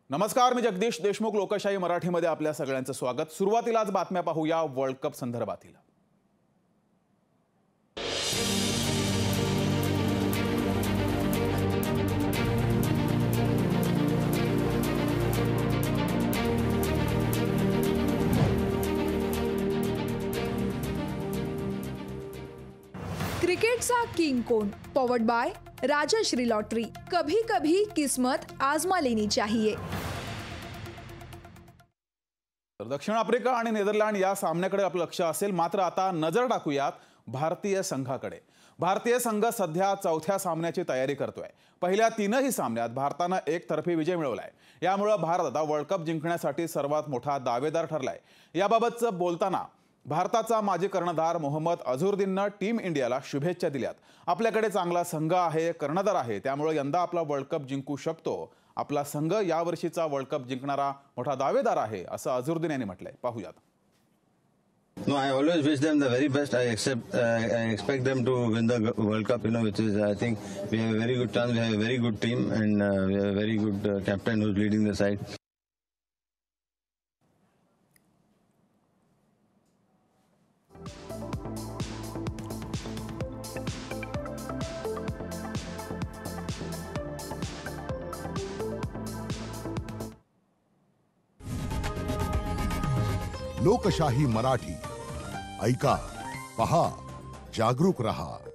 नमस्कार, मी जगदीश देशमुख. लोकशाही मराठीमध्ये आपल्या सगळ्यांचं स्वागत. सुरुवातीलाच बातम्या पाहूया वर्ल्ड कप संदर्भातील. क्रिकेटचा किंग कोण? Powered by Rajshri lottery. कभी कभी किस्मत आजमा लेनी चाहिए. दक्षिण आफ्रिका आणि नेदरलँड या सामन्याकडे आपलं लक्ष असेल. मात्र आता नजर टाकूयात भारतीय संघाकडे. भारतीय संघ सध्या चौथ्या सामन्याची तयारी करतोय. पहिल्या तीनही सामन्यात भारतानं एकतर्फी विजय मिळवलाय. यामुळे भारत आता वर्ल्ड कप जिंकण्यासाठी सर्वात मोठा दावेदार ठरलाय. याबाबतचं बोलताना भारताचा माजी कर्णधार मोहम्मद अझरुद्दीननं टीम इंडियाला शुभेच्छा दिल्यात. आपल्याकडे चांगला संघ आहे, कर्णधार आहे, त्यामुळे यंदा आपला वर्ल्ड कप जिंकू शकतो. आपला संघ यावर्षीचा वर्ल्ड कप जिंकणारा मोठा दावेदार आहे, असं अझरुद्दीन यांनी म्हटलंय. पाहूयात. No, I always wish them the very best. I expect them to win the World Cup, which is, I think, we have a very good chance. We have a very good team, and we have a very good captain who's leading the side. लोकशाही मराठी ऐका, पहा, जागरूक रहा.